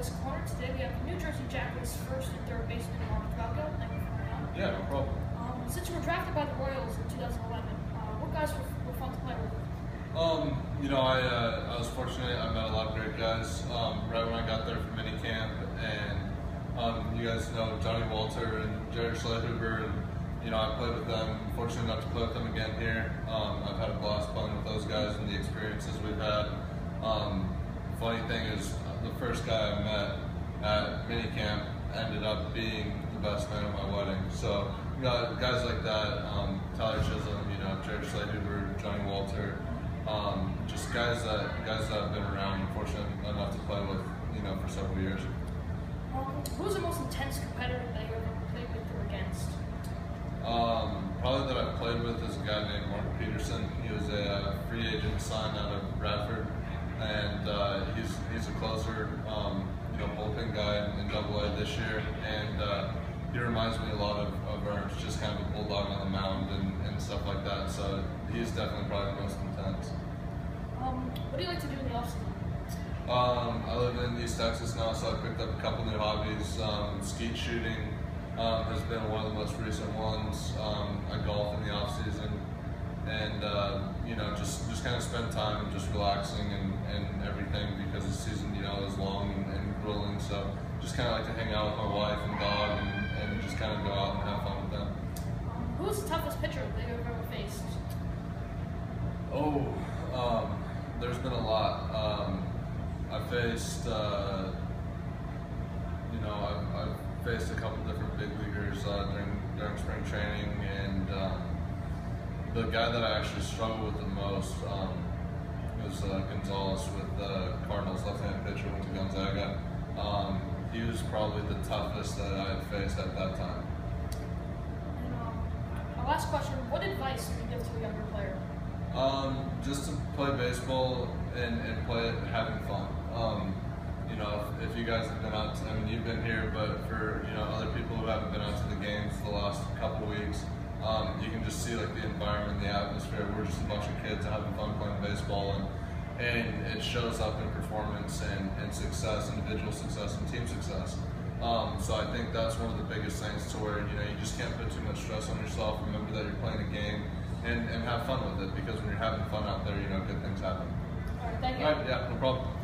Cowboys corner. Today we have New Jersey Jackets first and third baseman Mark Falco. Thank you for coming on. Yeah, no problem. Since you were drafted by the Royals in 2011, what guys were fun to play with? I was fortunate. I met a lot of great guys right when I got there for minicamp, and you guys know Johnny Walter and Jared Schlehuber, and I played with them. I'm fortunate enough to play with them again here. I've had a blast playing with those guys and the experiences we've had. Funny thing is, the first guy I met at minicamp ended up being the best man at my wedding. So, guys like that, Tyler Chisholm, Jared Schlehuber, Johnny Walter, just guys that I've been around and fortunate enough to play with, for several years. Who's the most intense competitor that you ever played with or against? Probably that I've played with is a guy named Mark Peterson. He was a free agent signed out of Bradford, and he's a closer, bullpen guy in Double-A this year, and he reminds me a lot of Ernst, just kind of a bulldog on the mound and stuff like that. So he's definitely probably the most intense. What do you like to do in the offseason? I live in East Texas now, so I picked up a couple new hobbies. Skeet shooting has been one of the most recent ones. I golf in the off season, and just kind of spend time just relaxing and everything, because the season is long and grueling. So just kind of like to hang out with my wife and dog and just kind of go out and have fun with them. Who's the toughest pitcher that you've ever faced? There's been a lot. I've faced, I've faced a couple different big leaguers during spring training, and the guy that I actually struggled with the most was Gonzalez with the Cardinals, left-handed pitcher, went to Gonzaga. He was probably the toughest that I had faced at that time. And our last question: what advice would you give to a younger player? Just to play baseball and play it having fun. If you guys have been out, you've been here, but for other people who haven't been out to the games the last couple weeks, you can just see the environment, the atmosphere. We're just a bunch of kids having fun playing baseball, and it shows up in performance and success, individual success and team success. So I think that's one of the biggest things, to where you just can't put too much stress on yourself. Remember that you're playing a game, and have fun with it, because when you're having fun out there, good things happen. All right, thank you. All right, yeah, no problem.